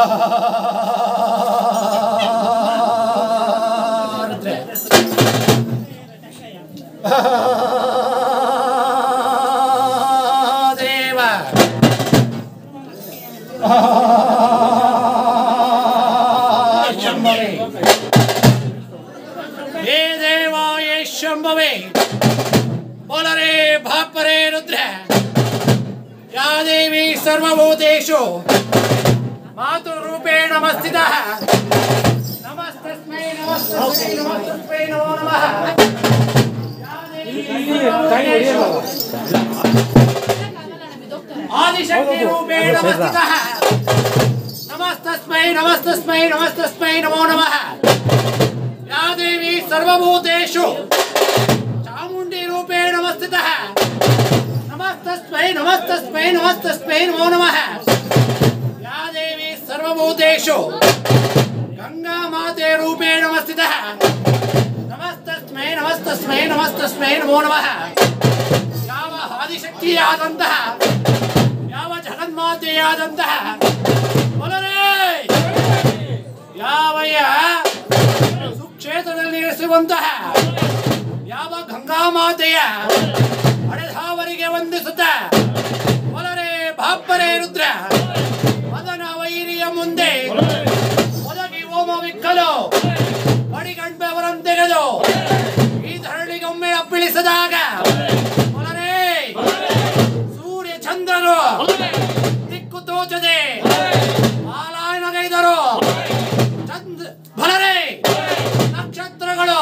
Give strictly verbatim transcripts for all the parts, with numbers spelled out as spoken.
ದೇವ ಶಂಭವೇ ಹೇ ದೇವ ಯೇ ಶಂಭವೇ बोलरे भापरे रुद्र या देवी सर्वभूतेषु मातृरूपेण नमस्थितः नमस्तस्मै नमस्तस्मै नमस्तस्मै नमो नमः या देवी आदिशक्ति रूपेण नमस्थितः नमस्तस्मै नमस्तस्मै नमस्तस्मै नमो नमः या देवी सर्वभूतेषु रूपेण नमस्थितः नमस्तस्मै नमस्तस्मै नमस्तस्मै नमो नमः या देवी सर्वभूतेषु गंगा माते रूपेण नमस्थितः नमस्तस्मै नमस्तस्मै नमस्तस्मै नमो नमः याव आदिशक्तियादन्तः याव जगन्मातेयादन्तः बोलरे यावय सुक्षेत्रದಲ್ಲಿ ನೆಲೆಸುವಂತಹ ಯಾವ ಗಂಗಾ ಮಾತೆಯ ಅಡೆಧಾವರಿಗೆ ವಂದಿಸುತ್ತ ಒಲರೆ ಭಾಪರೆ ರುದ್ರ ಮದನ ವೈರಿಯ ಮುಂದೆ ಒದಗಿ ಓಮ ವಿಕ್ಕಲು ಬಡಿಗಂಬವರಂ ತೆಗೆದು ಈ ಧರಣಿಗೊಮ್ಮೆ ಅಪ್ಪಿಳಿಸಿದಾಗ ಒಲರೆ ಸೂರ್ಯ ಚಂದ್ರರು ದಿಕ್ಕು ತೋಚದೆ ಆಲಾಯನಗೈದರು ಚಂದ್ರ ಬಲರೆ ನಕ್ಷತ್ರಗಳು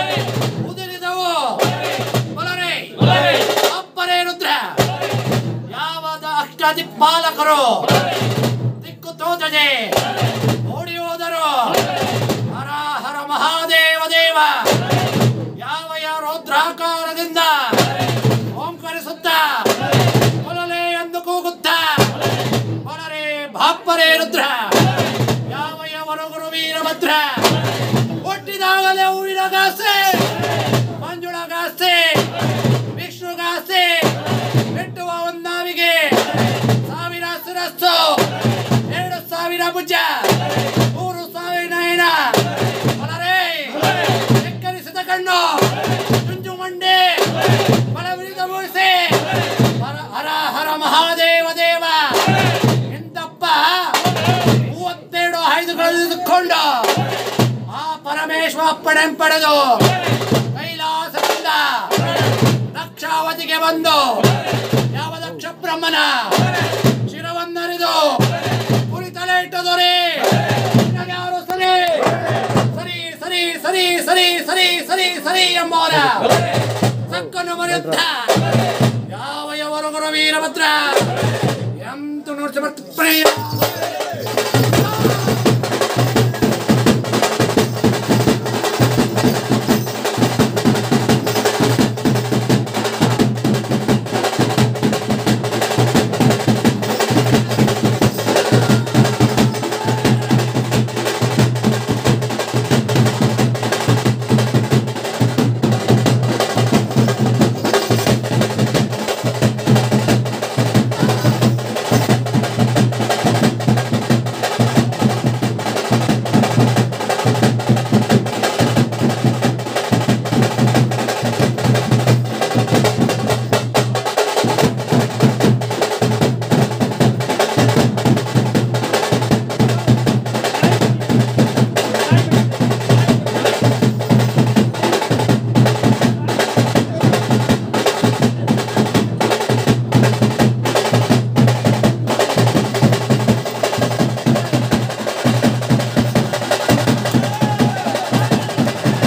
ದಿಕ್ಪಾಲಕರು ದಿಕ್ಕು ತೋಚದೆ ಓಡಿ ಹೋದರು ಹರ ಹರ ಮಹಾದೇವ ದೇವ ಯಾವ ರೌದ್ರಾಕಾರದಿಂದ ಓಂಕರಿಸುತ್ತ ಕೊಲಲೆ ಎಂದು ಕೂಗುತ್ತ ಕೊಲರೆ ಭಾಪರೆ ರುದ್ರ ಯಾವ ವರಗುರು ವೀರಭದ್ರ ಹುಟ್ಟಿದಾಗಲೇ ಹೂವಿನಗಾಸೆ ಮಂಜುಳಗಾಸೆ ವಿಷ್ಣುಗಾಸೆ ಬೆಟ್ಟುವ ಒಂದಾವಿಗೆ ಸಾವಿರ ಶಿರಸ್ಸು ಎರಡು ಸಾವಿರ ಭುಜ ಮೂರು ಸಾವಿರ ನಯನ ಒಲರೆ ಎಕ್ಕರಿಸಿದ ಕಣ್ಣು ಚುಂಚು ಮಂಡೆ ಬಲವಿರಿದ ಮೂಸೆ ಹರ ಹರ ಮಹಾದೇವ ದೇವ ಇಂತಪ್ಪ ಮೂವತ್ತೆರಡು ಆಯುಧಗಳನ್ನು ಆ ಪರಮೇಶ್ವರ ಅಪ್ಪಣೆ ಪಡೆದು ಕೈಲಾಸದಿಂದ ದಕ್ಷಾವತಿಗೆ ಬಂದು ಯಾವ ದಕ್ಷ ಬ್ರಹ್ಮನ ಶಿರವನ್ನರಿದು ಕುರಿತಲೆ ಇಟ್ಟದೊರೆ ಯಾರು ಸರಿ ಸರಿ ಸರಿ ಸರಿ ಸರಿ ಸರಿ ಸರಿ ಸರಿ ಎಂಬವರ ಸಕ್ಕನ್ನು ಮರೆಯುತ್ತ ಯಾವ ಯವರಗುರು ವೀರಭದ್ರ ಎಂತು ನೋಡಿ ಪ್ರಿಯ